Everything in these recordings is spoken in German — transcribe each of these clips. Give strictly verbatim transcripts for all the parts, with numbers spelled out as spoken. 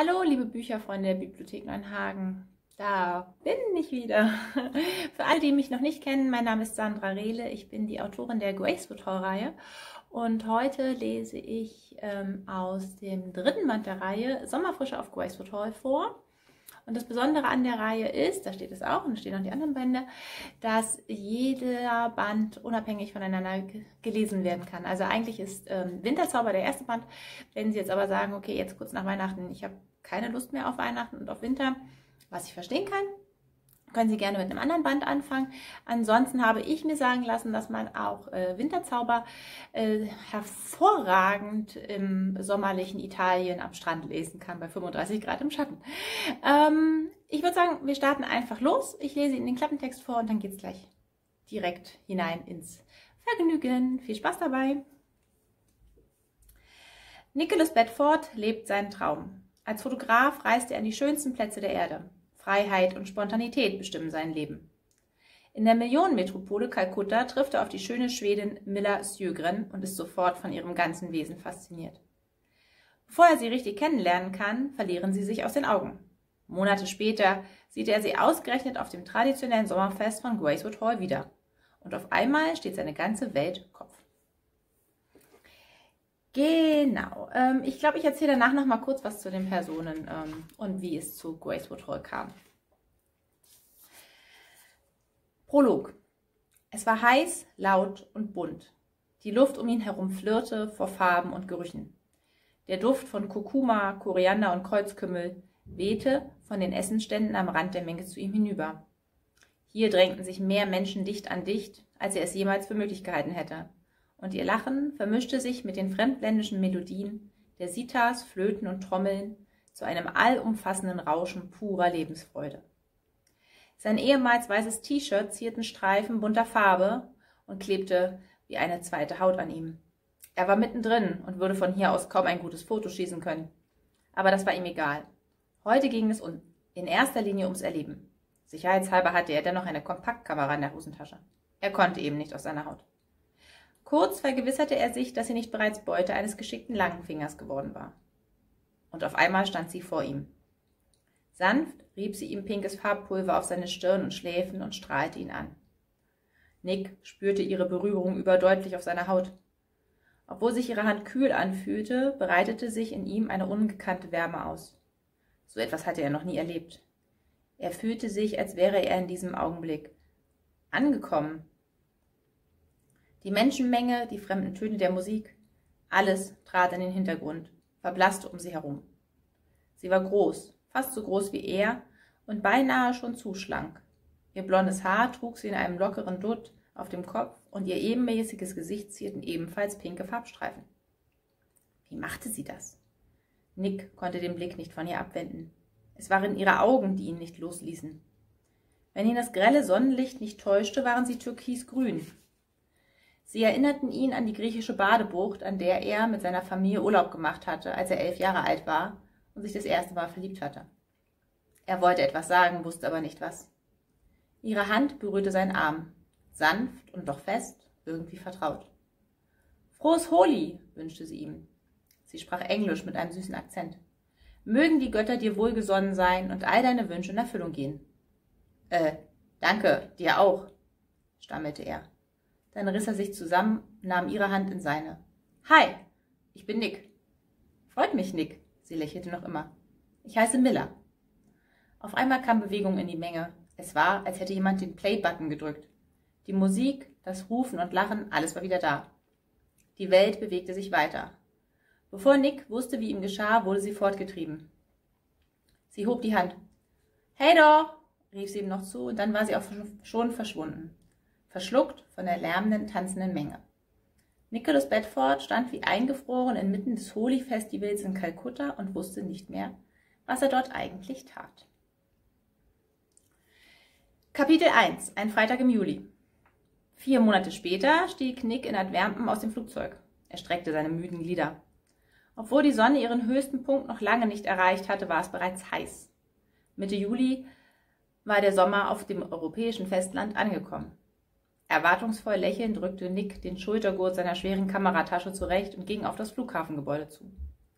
Hallo, liebe Bücherfreunde der Bibliothek Neuenhagen. Da bin ich wieder. Für alle, die mich noch nicht kennen, mein Name ist Sandra Rehle. Ich bin die Autorin der Graceful-Reihe und heute lese ich ähm, aus dem dritten Band der Reihe Sommerfrische auf Graceful vor. Und das Besondere an der Reihe ist, da steht es auch und da stehen auch die anderen Bände, dass jeder Band unabhängig voneinander gelesen werden kann. Also eigentlich ist ähm, Winterzauber der erste Band. Wenn Sie jetzt aber sagen, okay, jetzt kurz nach Weihnachten, ich habe keine Lust mehr auf Weihnachten und auf Winter, was ich verstehen kann, können Sie gerne mit einem anderen Band anfangen. Ansonsten habe ich mir sagen lassen, dass man auch äh, Winterzauber äh, hervorragend im sommerlichen Italien am Strand lesen kann, bei fünfunddreißig Grad im Schatten. Ähm, ich würde sagen, wir starten einfach los. Ich lese Ihnen den Klappentext vor und dann geht es gleich direkt hinein ins Vergnügen. Viel Spaß dabei! Nicholas Bedford lebt seinen Traum. Als Fotograf reist er an die schönsten Plätze der Erde. Freiheit und Spontanität bestimmen sein Leben. In der Millionenmetropole Kalkutta trifft er auf die schöne Schwedin Milla Sjögren und ist sofort von ihrem ganzen Wesen fasziniert. Bevor er sie richtig kennenlernen kann, verlieren sie sich aus den Augen. Monate später sieht er sie ausgerechnet auf dem traditionellen Sommerfest von Gracewood Hall wieder. Und auf einmal steht seine ganze Welt Kopf. Genau. Ähm, ich glaube, ich erzähle danach noch mal kurz was zu den Personen ähm, und wie es zu Gracewood Hall kam. Prolog. Es war heiß, laut und bunt. Die Luft um ihn herum flirrte vor Farben und Gerüchen. Der Duft von Kurkuma, Koriander und Kreuzkümmel wehte von den Essensständen am Rand der Menge zu ihm hinüber. Hier drängten sich mehr Menschen dicht an dicht, als er es jemals für möglich gehalten hätte. Und ihr Lachen vermischte sich mit den fremdländischen Melodien der Sitars, Flöten und Trommeln zu einem allumfassenden Rauschen purer Lebensfreude. Sein ehemals weißes T-Shirt zierten Streifen bunter Farbe und klebte wie eine zweite Haut an ihm. Er war mittendrin und würde von hier aus kaum ein gutes Foto schießen können. Aber das war ihm egal. Heute ging es in erster Linie ums Erleben. Sicherheitshalber hatte er dennoch eine Kompaktkamera in der Hosentasche. Er konnte eben nicht aus seiner Haut. Kurz vergewisserte er sich, dass sie nicht bereits Beute eines geschickten Langfingers geworden war. Und auf einmal stand sie vor ihm. Sanft rieb sie ihm pinkes Farbpulver auf seine Stirn und Schläfen und strahlte ihn an. Nick spürte ihre Berührung überdeutlich auf seiner Haut. Obwohl sich ihre Hand kühl anfühlte, breitete sich in ihm eine ungekannte Wärme aus. So etwas hatte er noch nie erlebt. Er fühlte sich, als wäre er in diesem Augenblick angekommen. Die Menschenmenge, die fremden Töne der Musik, alles trat in den Hintergrund, verblasste um sie herum. Sie war groß, fast so groß wie er und beinahe schon zu schlank. Ihr blondes Haar trug sie in einem lockeren Dutt auf dem Kopf und ihr ebenmäßiges Gesicht zierten ebenfalls pinke Farbstreifen. Wie machte sie das? Nick konnte den Blick nicht von ihr abwenden. Es waren ihre Augen, die ihn nicht losließen. Wenn ihn das grelle Sonnenlicht nicht täuschte, waren sie türkisgrün. Sie erinnerten ihn an die griechische Badebucht, an der er mit seiner Familie Urlaub gemacht hatte, als er elf Jahre alt war und sich das erste Mal verliebt hatte. Er wollte etwas sagen, wusste aber nicht was. Ihre Hand berührte seinen Arm, sanft und doch fest, irgendwie vertraut. »Frohes Holi«, wünschte sie ihm. Sie sprach Englisch mit einem süßen Akzent. »Mögen die Götter dir wohlgesonnen sein und all deine Wünsche in Erfüllung gehen.« »Äh, danke, dir auch«, stammelte er. Dann riss er sich zusammen, nahm ihre Hand in seine. »Hi, ich bin Nick.« »Freut mich, Nick«, sie lächelte noch immer. »Ich heiße Milla.« Auf einmal kam Bewegung in die Menge. Es war, als hätte jemand den Play-Button gedrückt. Die Musik, das Rufen und Lachen, alles war wieder da. Die Welt bewegte sich weiter. Bevor Nick wusste, wie ihm geschah, wurde sie fortgetrieben. Sie hob die Hand. »Hey da«, rief sie ihm noch zu, und dann war sie auch schon verschwunden. Verschluckt von der lärmenden, tanzenden Menge. Nicholas Bedford stand wie eingefroren inmitten des Holi-Festivals in Kalkutta und wusste nicht mehr, was er dort eigentlich tat. Kapitel eins. Ein Freitag im Juli. Vier Monate später stieg Nick in Antwerpen aus dem Flugzeug. Er streckte seine müden Glieder. Obwohl die Sonne ihren höchsten Punkt noch lange nicht erreicht hatte, war es bereits heiß. Mitte Juli war der Sommer auf dem europäischen Festland angekommen. Erwartungsvoll lächelnd drückte Nick den Schultergurt seiner schweren Kameratasche zurecht und ging auf das Flughafengebäude zu.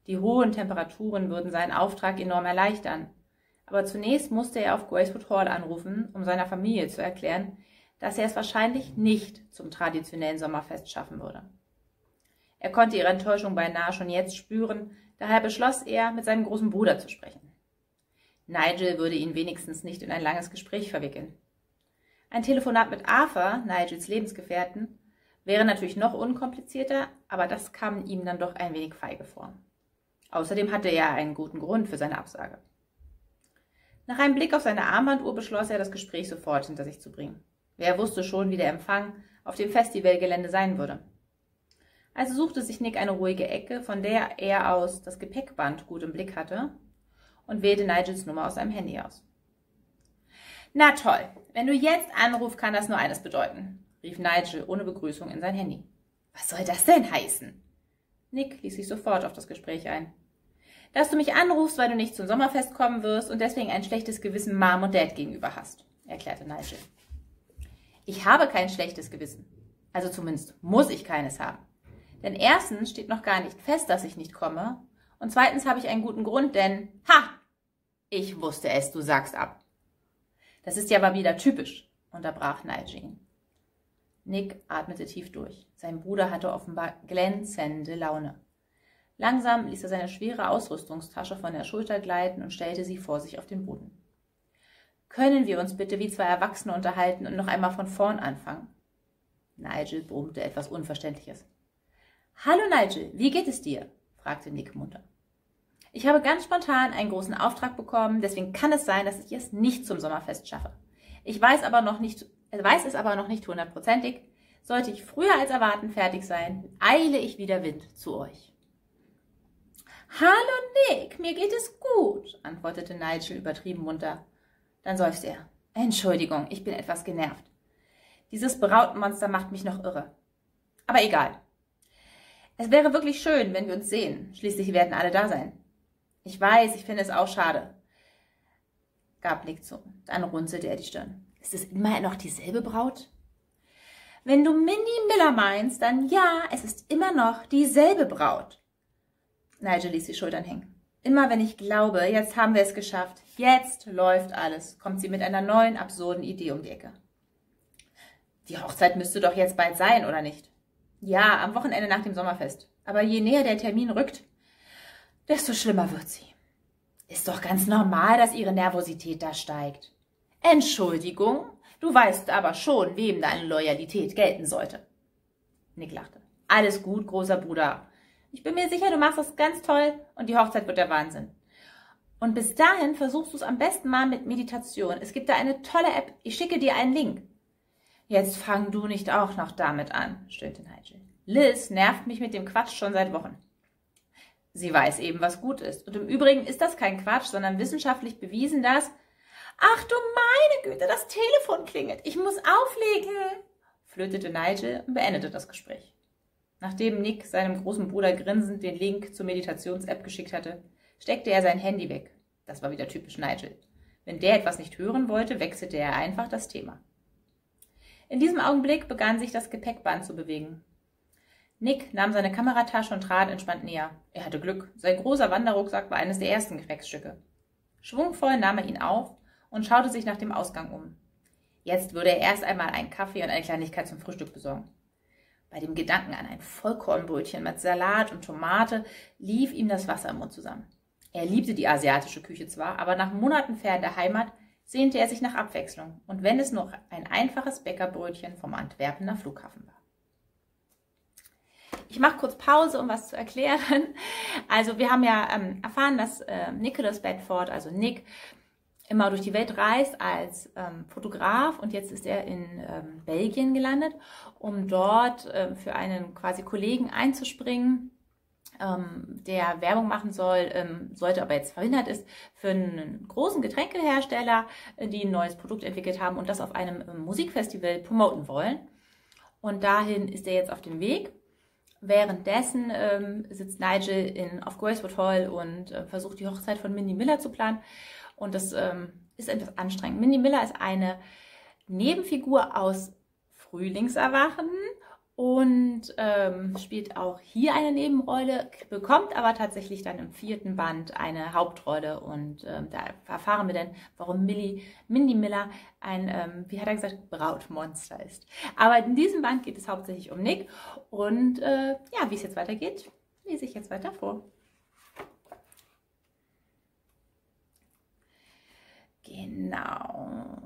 Die hohen Temperaturen würden seinen Auftrag enorm erleichtern. Aber zunächst musste er auf Gracewood Hall anrufen, um seiner Familie zu erklären, dass er es wahrscheinlich nicht zum traditionellen Sommerfest schaffen würde. Er konnte ihre Enttäuschung beinahe schon jetzt spüren, daher beschloss er, mit seinem großen Bruder zu sprechen. Nigel würde ihn wenigstens nicht in ein langes Gespräch verwickeln. Ein Telefonat mit Arthur, Nigels Lebensgefährten, wäre natürlich noch unkomplizierter, aber das kam ihm dann doch ein wenig feige vor. Außerdem hatte er einen guten Grund für seine Absage. Nach einem Blick auf seine Armbanduhr beschloss er, das Gespräch sofort hinter sich zu bringen. Wer wusste schon, wie der Empfang auf dem Festivalgelände sein würde. Also suchte sich Nick eine ruhige Ecke, von der er aus das Gepäckband gut im Blick hatte, und wählte Nigels Nummer aus seinem Handy aus. »Na toll, wenn du jetzt anrufst, kann das nur eines bedeuten«, rief Nigel ohne Begrüßung in sein Handy. »Was soll das denn heißen?« Nick ließ sich sofort auf das Gespräch ein. »Dass du mich anrufst, weil du nicht zum Sommerfest kommen wirst und deswegen ein schlechtes Gewissen Mom und Dad gegenüber hast«, erklärte Nigel. »Ich habe kein schlechtes Gewissen. Also zumindest muss ich keines haben. Denn erstens steht noch gar nicht fest, dass ich nicht komme. Und zweitens habe ich einen guten Grund, denn, ha, ich wusste es, du sagst ab.« »Das ist ja aber wieder typisch«, unterbrach Nigel ihn. Nick atmete tief durch. Sein Bruder hatte offenbar glänzende Laune. Langsam ließ er seine schwere Ausrüstungstasche von der Schulter gleiten und stellte sie vor sich auf den Boden. »Können wir uns bitte wie zwei Erwachsene unterhalten und noch einmal von vorn anfangen?« Nigel brummte etwas Unverständliches. »Hallo Nigel, wie geht es dir?« fragte Nick munter. »Ich habe ganz spontan einen großen Auftrag bekommen, deswegen kann es sein, dass ich es nicht zum Sommerfest schaffe. Ich weiß aber noch nicht, weiß es aber noch nicht hundertprozentig. Sollte ich früher als erwarten fertig sein, eile ich wie der Wind zu euch.« »Hallo Nick, mir geht es gut«, antwortete Nigel übertrieben munter. Dann seufzte er. »Entschuldigung, ich bin etwas genervt. Dieses Brautmonster macht mich noch irre. Aber egal. Es wäre wirklich schön, wenn wir uns sehen. Schließlich werden alle da sein.« »Ich weiß, ich finde es auch schade«, gab Nick zu. Dann runzelte er die Stirn. »Ist es immer noch dieselbe Braut?« »Wenn du Minnie Miller meinst, dann ja, es ist immer noch dieselbe Braut.« Nigel ließ die Schultern hängen. »Immer wenn ich glaube, jetzt haben wir es geschafft, jetzt läuft alles«, kommt sie mit einer neuen, absurden Idee um die Ecke. »Die Hochzeit müsste doch jetzt bald sein, oder nicht?« »Ja, am Wochenende nach dem Sommerfest. Aber je näher der Termin rückt, desto schlimmer wird sie.« »Ist doch ganz normal, dass ihre Nervosität da steigt.« »Entschuldigung, du weißt aber schon, wem deine Loyalität gelten sollte.« Nick lachte. »Alles gut, großer Bruder. Ich bin mir sicher, du machst das ganz toll und die Hochzeit wird der Wahnsinn. Und bis dahin versuchst du es am besten mal mit Meditation. Es gibt da eine tolle App. Ich schicke dir einen Link.« »Jetzt fang du nicht auch noch damit an«, stöhnte Nigel. »Liz nervt mich mit dem Quatsch schon seit Wochen.« »Sie weiß eben, was gut ist. Und im Übrigen ist das kein Quatsch, sondern wissenschaftlich bewiesen, dass...« »Ach du meine Güte, das Telefon klingelt. Ich muss auflegen«, flötete Nigel und beendete das Gespräch. Nachdem Nick seinem großen Bruder grinsend den Link zur Meditations-App geschickt hatte, steckte er sein Handy weg. Das war wieder typisch Nigel. Wenn der etwas nicht hören wollte, wechselte er einfach das Thema. In diesem Augenblick begann sich das Gepäckband zu bewegen. Nick nahm seine Kameratasche und trat entspannt näher. Er hatte Glück. Sein großer Wanderrucksack war eines der ersten Gepäckstücke. Schwungvoll nahm er ihn auf und schaute sich nach dem Ausgang um. Jetzt würde er erst einmal einen Kaffee und eine Kleinigkeit zum Frühstück besorgen. Bei dem Gedanken an ein Vollkornbrötchen mit Salat und Tomate lief ihm das Wasser im Mund zusammen. Er liebte die asiatische Küche zwar, aber nach Monaten fern der Heimat sehnte er sich nach Abwechslung, und wenn es nur ein einfaches Bäckerbrötchen vom Antwerpener Flughafen war. Ich mache kurz Pause, um was zu erklären. Also wir haben ja ähm, erfahren, dass äh, Nicholas Bedford, also Nick, immer durch die Welt reist als ähm, Fotograf, und jetzt ist er in ähm, Belgien gelandet, um dort äh, für einen quasi Kollegen einzuspringen, ähm, der Werbung machen soll, ähm, sollte aber jetzt verhindert ist, für einen großen Getränkehersteller, äh, die ein neues Produkt entwickelt haben und das auf einem ähm, Musikfestival promoten wollen. Und dahin ist er jetzt auf dem Weg. Währenddessen ähm, sitzt Nigel in, auf Gracewood Hall und äh, versucht, die Hochzeit von Minnie Miller zu planen. Und das ähm, ist etwas anstrengend. Minnie Miller ist eine Nebenfigur aus Frühlingserwachen und ähm, spielt auch hier eine Nebenrolle, bekommt aber tatsächlich dann im vierten Band eine Hauptrolle. Und ähm, da erfahren wir dann, warum Millie, Mindy Miller ein, ähm, wie hat er gesagt, Brautmonster ist. Aber in diesem Band geht es hauptsächlich um Nick. Und äh, ja, wie es jetzt weitergeht, lese ich jetzt weiter vor. Genau.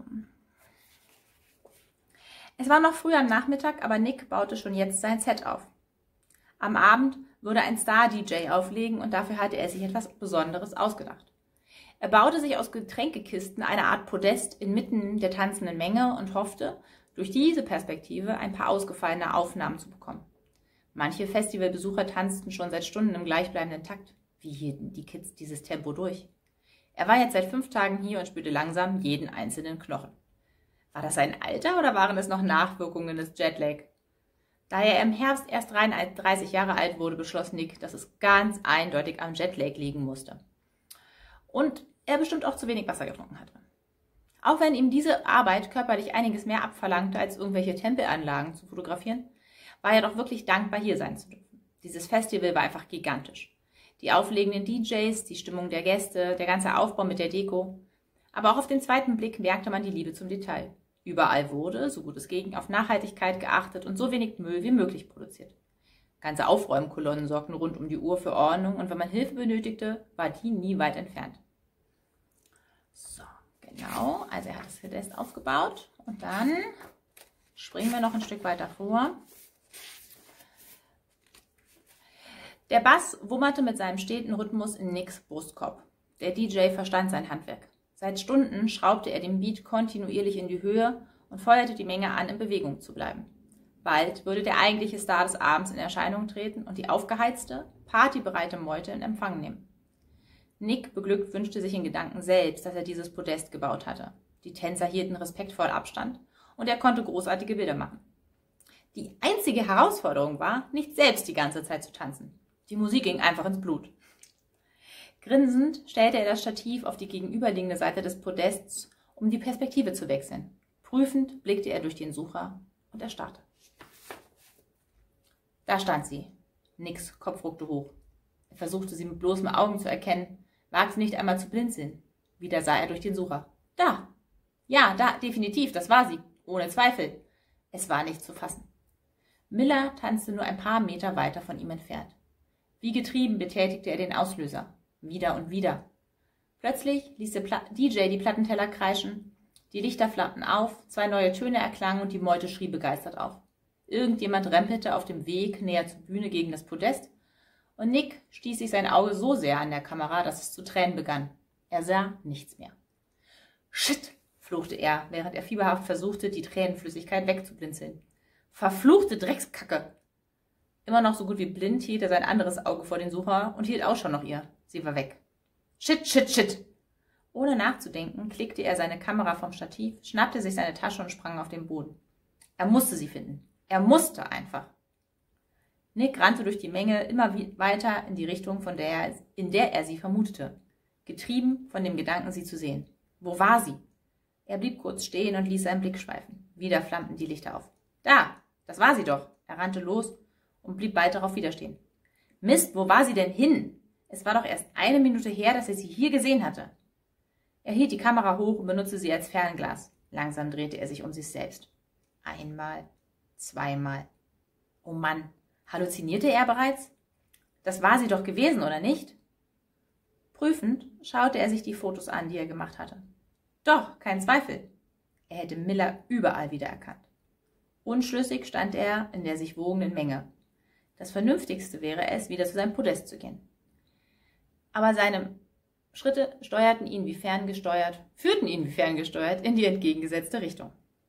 Es war noch früh am Nachmittag, aber Nick baute schon jetzt sein Set auf. Am Abend würde ein Star-D J auflegen und dafür hatte er sich etwas Besonderes ausgedacht. Er baute sich aus Getränkekisten eine Art Podest inmitten der tanzenden Menge und hoffte, durch diese Perspektive ein paar ausgefallene Aufnahmen zu bekommen. Manche Festivalbesucher tanzten schon seit Stunden im gleichbleibenden Takt. Wie hielten die Kids dieses Tempo durch? Er war jetzt seit fünf Tagen hier und spürte langsam jeden einzelnen Knochen. War das sein Alter oder waren es noch Nachwirkungen des Jetlag? Da er im Herbst erst dreißig Jahre alt wurde, beschloss Nick, dass es ganz eindeutig am Jetlag liegen musste. Und er bestimmt auch zu wenig Wasser getrunken hatte. Auch wenn ihm diese Arbeit körperlich einiges mehr abverlangte, als irgendwelche Tempelanlagen zu fotografieren, war er doch wirklich dankbar, hier sein zu dürfen. Dieses Festival war einfach gigantisch. Die auflegenden D Js, die Stimmung der Gäste, der ganze Aufbau mit der Deko. Aber auch auf den zweiten Blick merkte man die Liebe zum Detail. Überall wurde, so gut es ging, auf Nachhaltigkeit geachtet und so wenig Müll wie möglich produziert. Ganze Aufräumkolonnen sorgten rund um die Uhr für Ordnung und wenn man Hilfe benötigte, war die nie weit entfernt. So, genau, also er hat das Podest aufgebaut und dann springen wir noch ein Stück weiter vor. Der Bass wummerte mit seinem steten Rhythmus in Nicks Brustkorb. Der D J verstand sein Handwerk. Seit Stunden schraubte er den Beat kontinuierlich in die Höhe und feuerte die Menge an, in Bewegung zu bleiben. Bald würde der eigentliche Star des Abends in Erscheinung treten und die aufgeheizte, partybereite Meute in Empfang nehmen. Nick beglückwünschte sich in Gedanken selbst, dass er dieses Podest gebaut hatte. Die Tänzer hielten respektvoll Abstand und er konnte großartige Bilder machen. Die einzige Herausforderung war, nicht selbst die ganze Zeit zu tanzen. Die Musik ging einfach ins Blut. Grinsend stellte er das Stativ auf die gegenüberliegende Seite des Podests, um die Perspektive zu wechseln. Prüfend blickte er durch den Sucher und erstarrte. Da stand sie. Nicks Kopf ruckte hoch. Er versuchte sie mit bloßem Augen zu erkennen, wagte nicht einmal zu blinzeln. Wieder sah er durch den Sucher. Da! Ja, da, definitiv, das war sie. Ohne Zweifel. Es war nicht zu fassen. Miller tanzte nur ein paar Meter weiter von ihm entfernt. Wie getrieben betätigte er den Auslöser. Wieder und wieder. Plötzlich ließ der D J die Plattenteller kreischen, die Lichter flammten auf, zwei neue Töne erklangen und die Meute schrie begeistert auf. Irgendjemand rempelte auf dem Weg näher zur Bühne gegen das Podest und Nick stieß sich sein Auge so sehr an der Kamera, dass es zu tränen begann. Er sah nichts mehr. Shit, fluchte er, während er fieberhaft versuchte, die Tränenflüssigkeit wegzublinzeln. Verfluchte Dreckskacke! Immer noch so gut wie blind hielt er sein anderes Auge vor den Sucher und hielt Ausschau nach ihr. Sie war weg. Shit, shit, shit! Ohne nachzudenken, klickte er seine Kamera vom Stativ, schnappte sich seine Tasche und sprang auf den Boden. Er musste sie finden. Er musste einfach. Nick rannte durch die Menge immer weiter in die Richtung, von der er, in der er sie vermutete, getrieben von dem Gedanken, sie zu sehen. Wo war sie? Er blieb kurz stehen und ließ seinen Blick schweifen. Wieder flammten die Lichter auf. Da, das war sie doch. Er rannte los und blieb bald darauf wieder stehen. Mist, wo war sie denn hin? Es war doch erst eine Minute her, dass er sie hier gesehen hatte. Er hielt die Kamera hoch und benutzte sie als Fernglas. Langsam drehte er sich um sich selbst. Einmal, zweimal. Oh Mann, halluzinierte er bereits? Das war sie doch gewesen, oder nicht? Prüfend schaute er sich die Fotos an, die er gemacht hatte. Doch, kein Zweifel. Er hätte Miller überall wiedererkannt. Unschlüssig stand er in der sich wogenden Menge. Das Vernünftigste wäre es, wieder zu seinem Podest zu gehen. Aber seine Schritte steuerten ihn wie ferngesteuert, führten ihn wie ferngesteuert in die entgegengesetzte Richtung.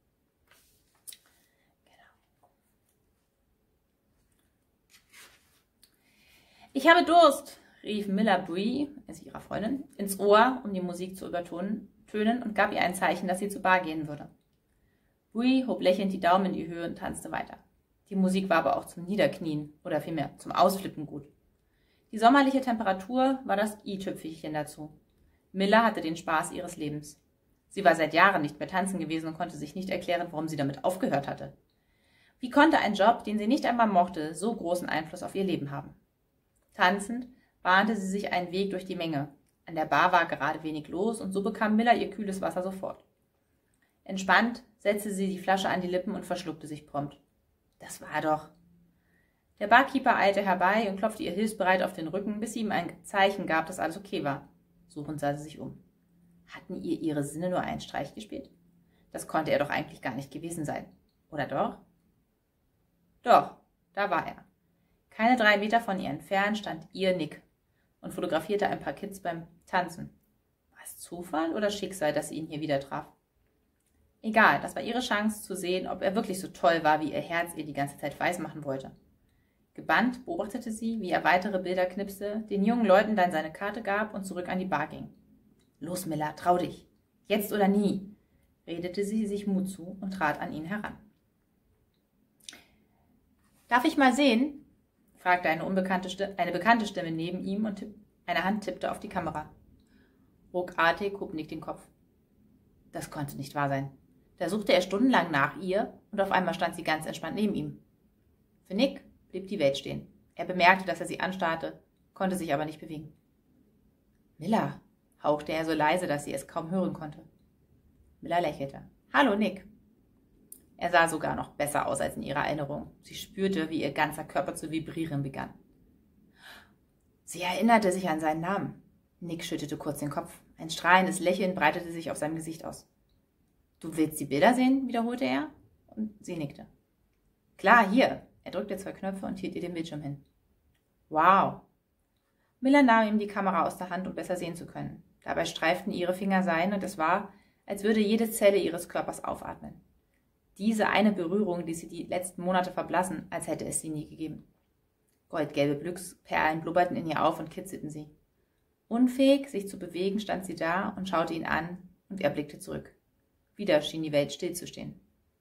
Genau. Ich habe Durst, rief Miller Bui, also ihrer Freundin, ins Ohr, um die Musik zu übertönen und gab ihr ein Zeichen, dass sie zur Bar gehen würde. Bui hob lächelnd die Daumen in die Höhe und tanzte weiter. Die Musik war aber auch zum Niederknien oder vielmehr zum Ausflippen gut. Die sommerliche Temperatur war das i-Tüpfelchen dazu. Miller hatte den Spaß ihres Lebens. Sie war seit Jahren nicht mehr tanzen gewesen und konnte sich nicht erklären, warum sie damit aufgehört hatte. Wie konnte ein Job, den sie nicht einmal mochte, so großen Einfluss auf ihr Leben haben? Tanzend bahnte sie sich einen Weg durch die Menge. An der Bar war gerade wenig los und so bekam Miller ihr kühles Wasser sofort. Entspannt setzte sie die Flasche an die Lippen und verschluckte sich prompt. Das war doch... Der Barkeeper eilte herbei und klopfte ihr hilfsbereit auf den Rücken, bis sie ihm ein Zeichen gab, dass alles okay war. Suchend sah sie sich um. Hatten ihr ihre Sinne nur einen Streich gespielt? Das konnte er doch eigentlich gar nicht gewesen sein. Oder doch? Doch, da war er. Keine drei Meter von ihr entfernt stand ihr Nick und fotografierte ein paar Kids beim Tanzen. War es Zufall oder Schicksal, dass sie ihn hier wieder traf? Egal, das war ihre Chance zu sehen, ob er wirklich so toll war, wie ihr Herz ihr die ganze Zeit weismachen wollte. Gebannt beobachtete sie, wie er weitere Bilder knipste, den jungen Leuten dann seine Karte gab und zurück an die Bar ging. »Los, Miller, trau dich! Jetzt oder nie!« redete sie sich Mut zu und trat an ihn heran. »Darf ich mal sehen?« fragte eine, unbekannte Stimme, eine bekannte Stimme neben ihm und tipp, eine Hand tippte auf die Kamera. Ruckartig hob Nick den Kopf. Das konnte nicht wahr sein. Da suchte er stundenlang nach ihr und auf einmal stand sie ganz entspannt neben ihm. Für Nick blieb die Welt stehen. Er bemerkte, dass er sie anstarrte, konnte sich aber nicht bewegen. »Miller«, hauchte er so leise, dass sie es kaum hören konnte. Miller lächelte. »Hallo, Nick.« Er sah sogar noch besser aus als in ihrer Erinnerung. Sie spürte, wie ihr ganzer Körper zu vibrieren begann. Sie erinnerte sich an seinen Namen. Nick schüttelte kurz den Kopf. Ein strahlendes Lächeln breitete sich auf seinem Gesicht aus. »Du willst die Bilder sehen?« wiederholte er, und sie nickte. »Klar, hier.« Er drückte zwei Knöpfe und hielt ihr den Bildschirm hin. »Wow!« Miller nahm ihm die Kamera aus der Hand, um besser sehen zu können. Dabei streiften ihre Finger sein, und es war, als würde jede Zelle ihres Körpers aufatmen. Diese eine Berührung ließ sie die letzten Monate verblassen, als hätte es sie nie gegeben. Goldgelbe Glücksperlen blubberten in ihr auf und kitzelten sie. Unfähig, sich zu bewegen, stand sie da und schaute ihn an, und er blickte zurück. Wieder schien die Welt stillzustehen.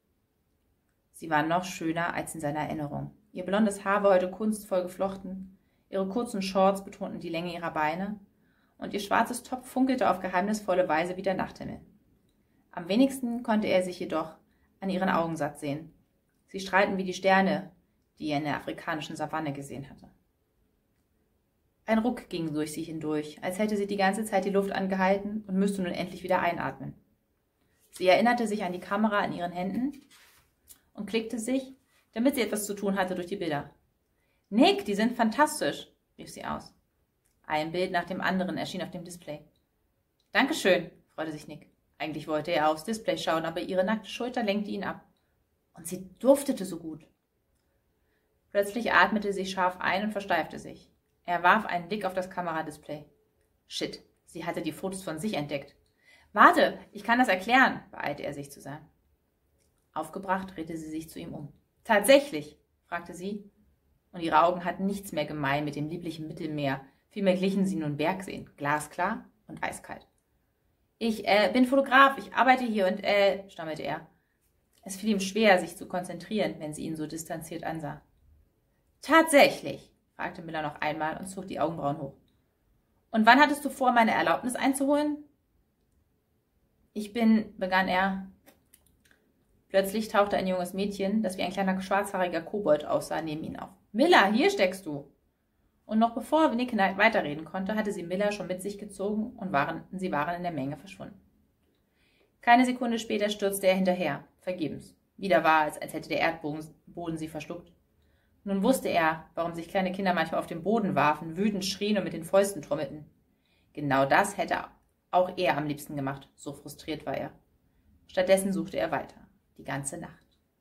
Sie war noch schöner als in seiner Erinnerung. Ihr blondes Haar war heute kunstvoll geflochten, ihre kurzen Shorts betonten die Länge ihrer Beine, und ihr schwarzes Top funkelte auf geheimnisvolle Weise wie der Nachthimmel. Am wenigsten konnte er sich jedoch an ihren Augen satt sehen. Sie strahlten wie die Sterne, die er in der afrikanischen Savanne gesehen hatte. Ein Ruck ging durch sie hindurch, als hätte sie die ganze Zeit die Luft angehalten und müsste nun endlich wieder einatmen. Sie erinnerte sich an die Kamera in ihren Händen und klickte sich, damit sie etwas zu tun hatte, durch die Bilder. »Nick, die sind fantastisch«, rief sie aus. Ein Bild nach dem anderen erschien auf dem Display. »Dankeschön«, freute sich Nick. Eigentlich wollte er aufs Display schauen, aber ihre nackte Schulter lenkte ihn ab. Und sie duftete so gut. Plötzlich atmete sie scharf ein und versteifte sich. Er warf einen Blick auf das Kameradisplay. Shit, sie hatte die Fotos von sich entdeckt. »Warte, ich kann das erklären«, beeilte er sich zu sagen. Aufgebracht drehte sie sich zu ihm um. »Tatsächlich?« fragte sie, und ihre Augen hatten nichts mehr gemein mit dem lieblichen Mittelmeer, vielmehr glichen sie nun Bergseen, glasklar und eiskalt. »Ich äh, bin Fotograf, ich arbeite hier und äh«, stammelte er. Es fiel ihm schwer, sich zu konzentrieren, wenn sie ihn so distanziert ansah. »Tatsächlich?« fragte Miller noch einmal und zog die Augenbrauen hoch. »Und wann hattest du vor, meine Erlaubnis einzuholen?« »Ich bin«, begann er. Plötzlich tauchte ein junges Mädchen, das wie ein kleiner schwarzhaariger Kobold aussah, neben ihn auf. »Miller, hier steckst du!« Und noch bevor Nick weiterreden konnte, hatte sie Miller schon mit sich gezogen und waren, sie waren in der Menge verschwunden. Keine Sekunde später stürzte er hinterher, vergebens. Wieder war es, als hätte der Erdboden sie verschluckt. Nun wusste er, warum sich kleine Kinder manchmal auf den Boden warfen, wütend schrien und mit den Fäusten trommelten. Genau das hätte auch er am liebsten gemacht, so frustriert war er. Stattdessen suchte er weiter, die ganze Nacht.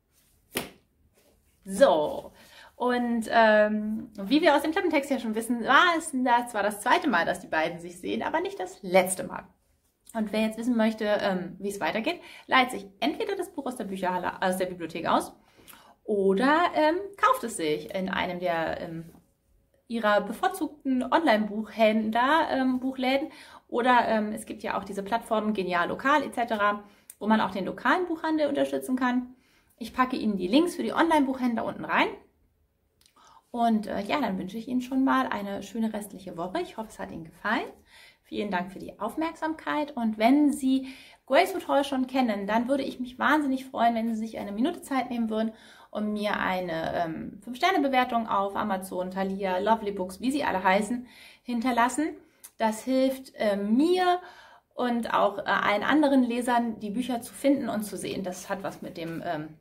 So, und ähm, wie wir aus dem Klappentext ja schon wissen, war es das zwar das zweite Mal, dass die beiden sich sehen, aber nicht das letzte Mal. Und wer jetzt wissen möchte, ähm, wie es weitergeht, leiht sich entweder das Buch aus der Bücherhalle, aus der Bibliothek aus, oder ähm, kauft es sich in einem der ähm, ihrer bevorzugten Online-Buchhändler, ähm, Buchläden. Oder ähm, es gibt ja auch diese Plattformen Genial Lokal et cetera, wo man auch den lokalen Buchhandel unterstützen kann. Ich packe Ihnen die Links für die Online-Buchhändler unten rein. Und äh, ja, dann wünsche ich Ihnen schon mal eine schöne restliche Woche. Ich hoffe, es hat Ihnen gefallen. Vielen Dank für die Aufmerksamkeit. Und wenn Sie Graceful Toy schon kennen, dann würde ich mich wahnsinnig freuen, wenn Sie sich eine Minute Zeit nehmen würden, und mir eine ähm, fünf Sterne Bewertung auf Amazon, Thalia, Lovely Books, wie sie alle heißen, hinterlassen. Das hilft äh, mir und auch äh, allen anderen Lesern, die Bücher zu finden und zu sehen. Das hat was mit dem ähm,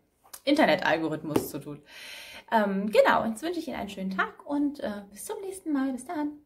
Internetalgorithmus zu tun. Ähm, genau, jetzt wünsche ich Ihnen einen schönen Tag und äh, bis zum nächsten Mal. Bis dann.